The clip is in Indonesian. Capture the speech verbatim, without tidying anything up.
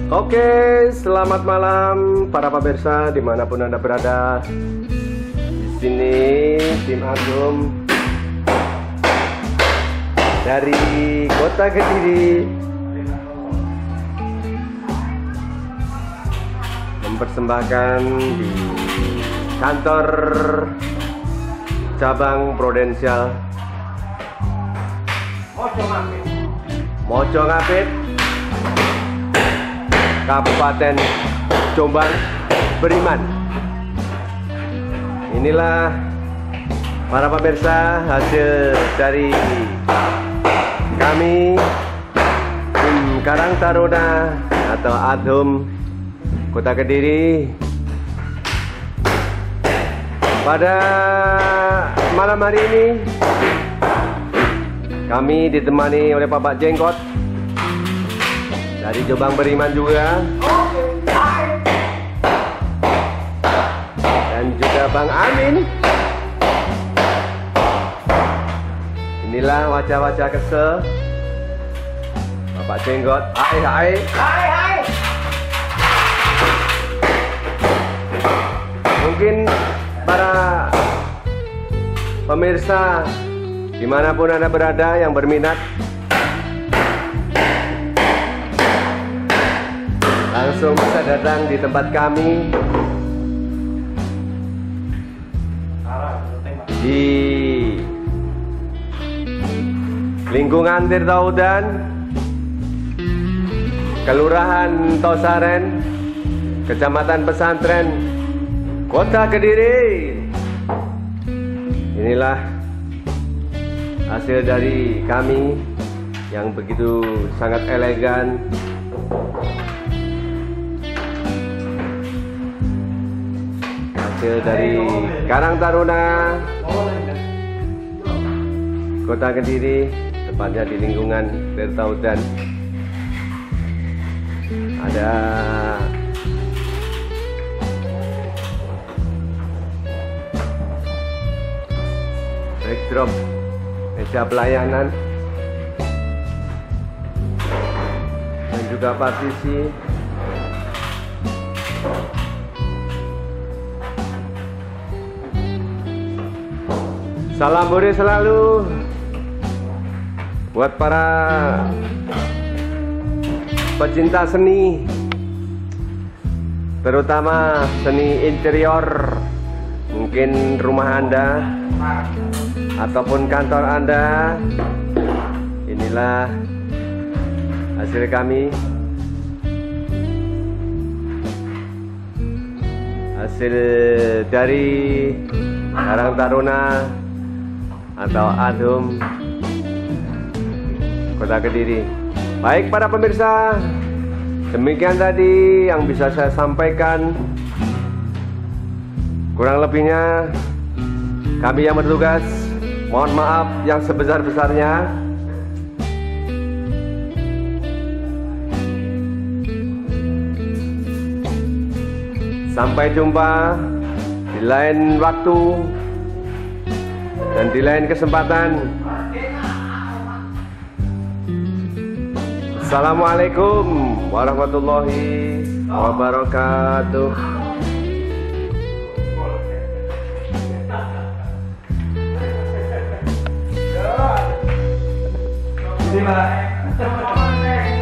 Oke, selamat malam para pemirsa dimanapun Anda berada. Di sini tim Agung dari Kota Kediri mempersembahkan di kantor cabang Prudensial Mojo Ngapit, Kabupaten Jombang, Beriman. Inilah para pemirsa hasil dari kami tim Karang Taruna atau Adhum Kota Kediri pada malam hari ini. Kami ditemani oleh Bapak Jenggot dari Jombang Beriman juga, dan juga Bang Amin. Inilah wajah-wajah kesel Bapak Jenggot. Hai hai hai hai. Mungkin para pemirsa dimanapun Anda berada yang berminat langsung bisa datang di tempat kami di lingkungan Tirtaudan, Kelurahan Tosaren, Kecamatan Pesantren, Kota Kediri. Inilah hasil dari kami yang begitu sangat elegan. Hasil dari Karang Taruna Kota Kediri, tepatnya di lingkungan Tirtaudan. Ada backdrop meja pelayanan dan juga partisi. Salam budi selalu buat para pecinta seni, terutama seni interior, mungkin rumah Anda ataupun kantor Anda. Inilah hasil kami, hasil dari Karang Taruna atau Adhum Kota Kediri. Baik para pemirsa, demikian tadi yang bisa saya sampaikan. Kurang lebihnya kami yang bertugas mohon maaf yang sebesar-besarnya. Sampai jumpa di lain waktu dan di lain kesempatan. Assalamualaikum warahmatullahi wabarakatuh. Terima kasih.